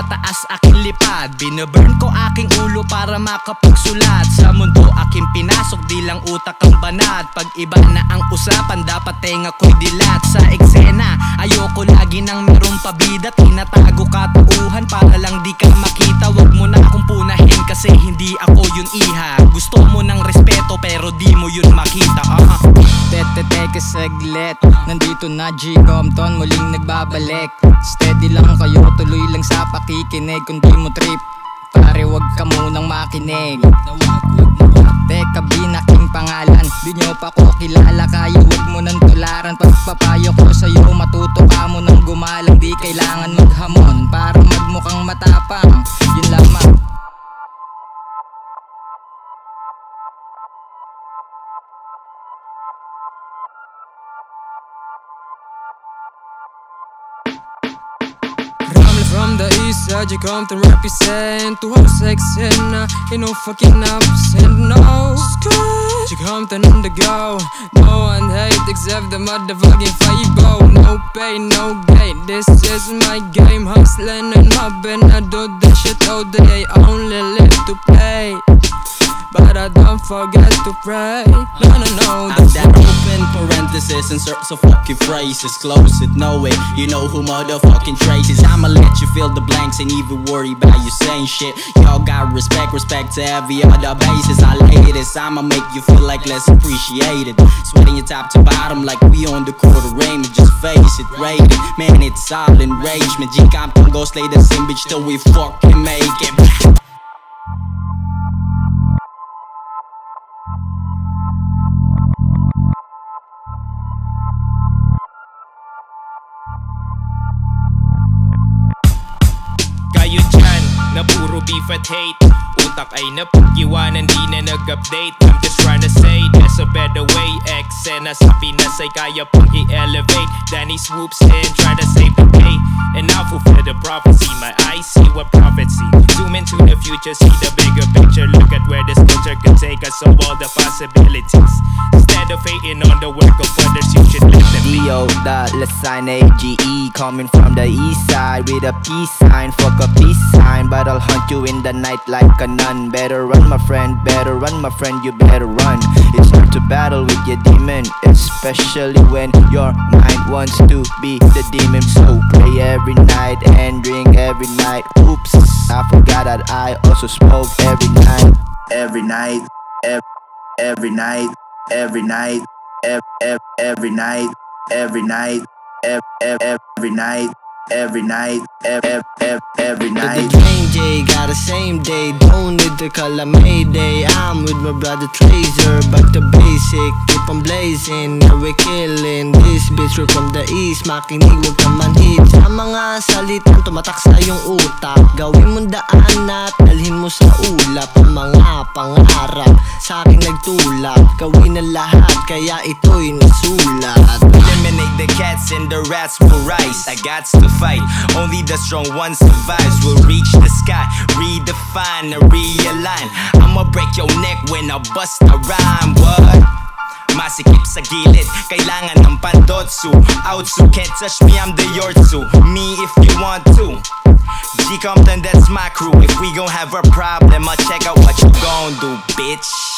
pataas aking lipad. Binaburn ko aking ulo para makapagsulat. Sa mundo aking pinasok, di lang utak ang banat. Pag iba na ang usapan, dapat tenga ko'y dilat. Sa eksena, ayoko lagi nang merong pabida. Tinatago katauhan para lang di ka makita. Wag mo na akong punahin kasi hindi ako yun iha. Gusto mo ng respeto pero di mo yun makita. Teke saglit, nandito na G Compton, muling nagbabalik. Steady lang kayo, tuloy lang sa pakikinig. Kung di mo trip, pare wag ka munang makinig. Teka bin aking pangalan, di nyo pa ko kilala. Kaya wag mo nang tularan. Pagpapayo ko sa'yo, matuto ka mo nang gumalang. Di kailangan maghamon para magmukhang matapang. Yun lamang. From the east side, you come to represent. To have sex and ain't no fucking absent, no. You come to undergo. No one hate except the motherfucking Fabo. No pain, no gain. This is my game. Hustling and mobbing. I do this shit all day. I only live to play, but I don't forget to pray. No. I've that open parenthesis, insert so fucking phrases. Close it, no way, you know who motherfucking traces. I'ma let you fill the blanks, ain't even worry about you saying shit. Y'all got respect to every other basis. I lay this, I'ma make you feel like less appreciated. Sweating your top to bottom like we on the quarter rain. Just face it, rated, man it's all enragement. G-Compton go slay the same bitch till we fucking make it. Kayo dyan, na puro beef at hate. Utak ay napag-iwanan, di na nag-update. I'm just trying to say, there's a better way. Eksena sa Pinas ay kaya pang i-elevate. Danny swoops in, try to save the day. And I'll fulfill the prophecy, my eyes see what prophecy. Zoom into the future, see the bigger picture. Look at where this culture could take us, so all the possibilities. Instead of hating on the work of others, you should live them. D-O.AGE, coming from the east side with a peace sign. Fuck a peace sign, but I'll hunt you in the night like a nun. Better run my friend, you better run. It's hard to battle with your demon, especially when your mind wants to be the demon. So pray every night and drink every night. Oops, I forgot that I also smoke every night. Every night, every night, every night, every night, every night, every night, every night, every night. The Drain J got the same day, don't need to call a Mayday. I'm with my brother Tracer, back to basic, keep on blazing. Now we're killing this bitch, we're from the east. Makinig, wag ka manhid sa mga salitang tumatak sa iyong utak. Gawin mong daan at dalhin mo sa ulap ang mga pangarap sa aking nagtulak. Gawin ang lahat, kaya ito'y nasulat. Eliminate the cats and the rats will rise. I got to fight, only the strong one survives. We'll reach the sky, redefine and realign. I'ma break your neck when I bust a rhyme. What? Masikip sa gilid, kailangan ng pandotsu. Outsu, can't touch me, I'm the Yortsu. Me if you want to. G-Compton, that's my crew. If we gon' have a problem, I'll check out what you gon' do, bitch.